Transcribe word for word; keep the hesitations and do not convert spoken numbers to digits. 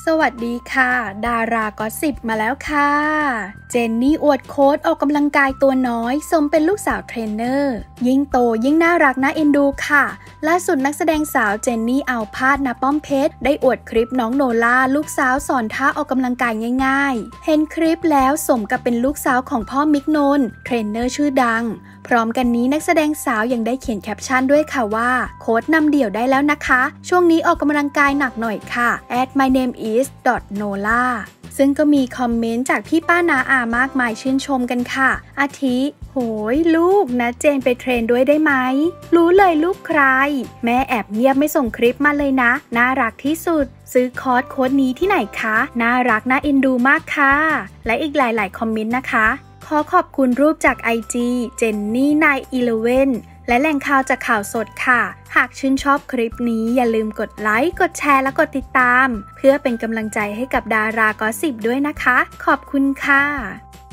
สวัสดีค่ะดารากอสซิปมาแล้วค่ะเจนนี่อวดโค้ชออกกำลังกายตัวน้อยสมเป็นลูกสาวเทรนเนอร์ยิ่งโตยิ่งน่ารักน่าเอ็นดูค่ะล่าสุดนักแสดงสาวเจนนี่อัลพาดณป้อมเพชรได้อวดคลิปน้องโนล่าลูกสาวสอนท่าออกกำลังกายง่ายๆเห็นคลิปแล้วสมกับเป็นลูกสาวของพ่อมิกนนท์เทรนเนอร์ชื่อดังพร้อมกันนี้นักแสดงสาวยังได้เขียนแคปชั่นด้วยค่ะว่าโค้ชนำเดี่ยวได้แล้วนะคะช่วงนี้ออกกำลังกายหนักหน่อยค่ะ at my name is nola ซึ่งก็มีคอมเมนต์จากพี่ป้านาอามากมายชื่นชมกันค่ะอาทิโหยลูกนะเจนไปเทรนด้วยได้ไหมรู้เลยลูกใครแม่แอบเงียบไม่ส่งคลิปมาเลยนะน่ารักที่สุดซื้อคอร์สโค้ดนี้ที่ไหนคะน่ารักน่าเอ็นดูมากค่ะและอีกหลายๆคอมเมนต์นะคะขอขอบคุณรูปจาก ไอ จี เจนนี่ไนน์อีเลฟเว่นและแหล่งข่าวจากข่าวสดค่ะหากชื่นชอบคลิปนี้อย่าลืมกดไลค์กดแชร์และกดติดตามเพื่อเป็นกำลังใจให้กับดารากอสซิปด้วยนะคะขอบคุณค่ะ